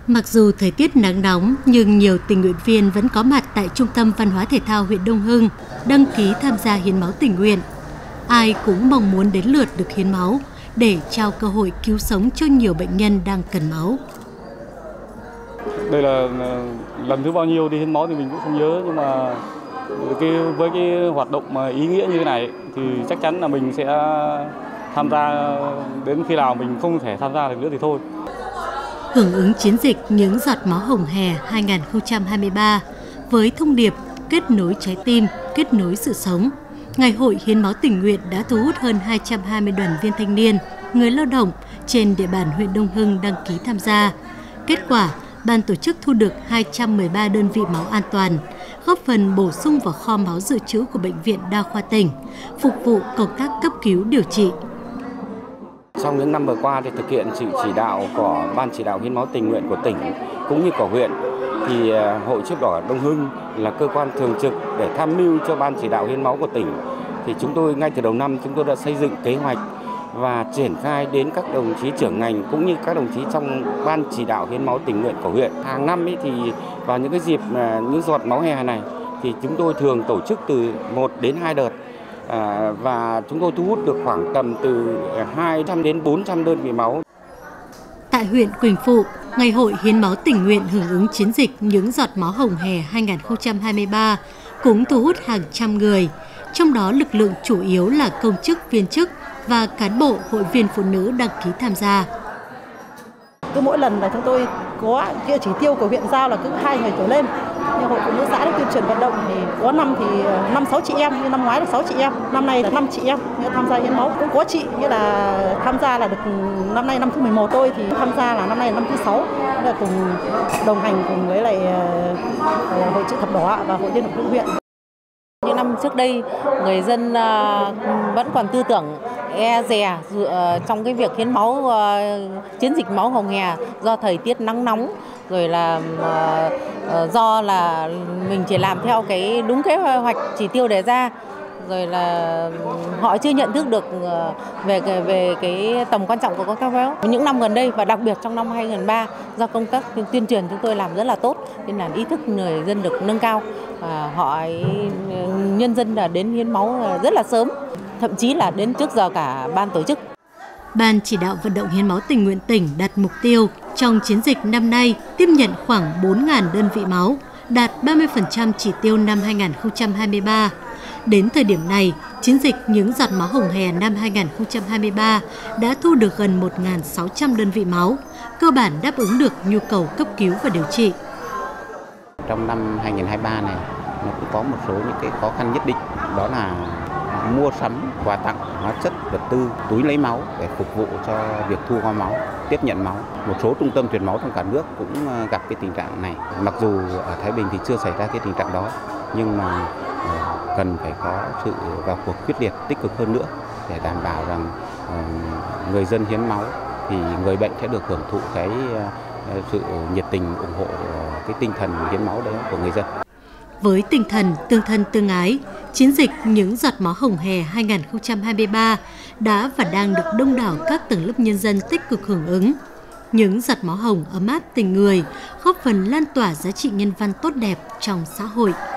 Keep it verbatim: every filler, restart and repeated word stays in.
Mặc dù thời tiết nắng nóng nhưng nhiều tình nguyện viên vẫn có mặt tại Trung tâm Văn hóa Thể thao huyện Đông Hưng đăng ký tham gia hiến máu tình nguyện. Ai cũng mong muốn đến lượt được hiến máu để trao cơ hội cứu sống cho nhiều bệnh nhân đang cần máu. Đây là lần thứ bao nhiêu đi hiến máu thì mình cũng không nhớ, nhưng mà cái, với cái hoạt động mà ý nghĩa như thế này thì chắc chắn là mình sẽ tham gia đến khi nào mình không thể tham gia được nữa thì thôi. Hưởng ứng chiến dịch Những giọt máu hồng hè hai nghìn không trăm hai mươi ba với thông điệp kết nối trái tim, kết nối sự sống, Ngày hội hiến máu tình nguyện đã thu hút hơn hai trăm hai mươi đoàn viên thanh niên, người lao động trên địa bàn huyện Đông Hưng đăng ký tham gia. Kết quả, ban tổ chức thu được hai trăm mười ba đơn vị máu an toàn, góp phần bổ sung vào kho máu dự trữ của Bệnh viện Đa khoa tỉnh, phục vụ công tác cấp cứu điều trị. Trong những năm vừa qua thì thực hiện sự chỉ đạo của Ban chỉ đạo hiến máu tình nguyện của tỉnh cũng như của huyện, thì Hội Chữ Thập Đỏ Đông Hưng là cơ quan thường trực để tham mưu cho Ban chỉ đạo hiến máu của tỉnh. Thì chúng tôi ngay từ đầu năm chúng tôi đã xây dựng kế hoạch và triển khai đến các đồng chí trưởng ngành cũng như các đồng chí trong Ban chỉ đạo hiến máu tình nguyện của huyện. Hàng năm ấy thì vào những cái dịp những giọt máu hè này thì chúng tôi thường tổ chức từ một đến hai đợt. À, và chúng tôi thu hút được khoảng tầm từ hai trăm đến bốn trăm đơn vị máu. Tại huyện Quỳnh Phụ, Ngày hội hiến máu tình nguyện hưởng ứng chiến dịch Những giọt máu hồng hè hai nghìn không trăm hai mươi ba cũng thu hút hàng trăm người, trong đó lực lượng chủ yếu là công chức, viên chức và cán bộ hội viên phụ nữ đăng ký tham gia. Cứ mỗi lần là chúng tôi có cái chỉ tiêu của huyện giao là cứ hai người trở lên. Như hội phụ nữ xã đã tuyên truyền vận động thì có năm thì năm sáu chị em, như năm ngoái là sáu chị em, năm nay là năm chị em tham gia hiến máu. Cũng có chị như là tham gia là được năm nay năm thứ mười một, tôi thì tham gia là năm nay là năm thứ sáu, là cùng đồng hành cùng với lại Hội Chữ Thập Đỏ và Hội Liên hiệp phụ nữ huyện. Những năm trước đây, người dân vẫn còn tư tưởng e dè trong cái việc hiến máu, chiến dịch máu hồng hè do thời tiết nắng nóng, rồi là do là mình chỉ làm theo cái đúng kế hoạch chỉ tiêu đề ra, rồi là họ chưa nhận thức được về về cái tầm quan trọng của công tác máu. Những năm gần đây và đặc biệt trong năm hai nghìn không trăm lẻ ba, do công tác tuyên truyền chúng tôi làm rất là tốt nên là ý thức người dân được nâng cao, và họ nhân dân là đến hiến máu rất là sớm, thậm chí là đến trước giờ cả ban tổ chức. Ban chỉ đạo vận động hiến máu tình nguyện tỉnh đặt mục tiêu trong chiến dịch năm nay tiếp nhận khoảng bốn nghìn đơn vị máu, đạt ba mươi phần trăm chỉ tiêu năm hai nghìn không trăm hai mươi ba. Đến thời điểm này, chiến dịch Những giọt máu hồng hè năm hai nghìn không trăm hai mươi ba đã thu được gần một nghìn sáu trăm đơn vị máu, cơ bản đáp ứng được nhu cầu cấp cứu và điều trị. Trong năm hai nghìn không trăm hai mươi ba này, nó cũng có một số những cái khó khăn nhất định, đó là mua sắm quà tặng, hóa chất, vật tư, túi lấy máu để phục vụ cho việc thu gom máu, tiếp nhận máu. Một số trung tâm truyền máu trong cả nước cũng gặp cái tình trạng này. Mặc dù ở Thái Bình thì chưa xảy ra cái tình trạng đó, nhưng mà cần phải có sự vào cuộc quyết liệt, tích cực hơn nữa để đảm bảo rằng người dân hiến máu thì người bệnh sẽ được hưởng thụ cái sự nhiệt tình, ủng hộ cái tinh thần hiến máu đấy của người dân. Với tinh thần tương thân tương ái, chiến dịch Những giọt máu hồng hè hai nghìn không trăm hai mươi ba đã và đang được đông đảo các tầng lớp nhân dân tích cực hưởng ứng. Những giọt máu hồng ấm áp tình người, góp phần lan tỏa giá trị nhân văn tốt đẹp trong xã hội.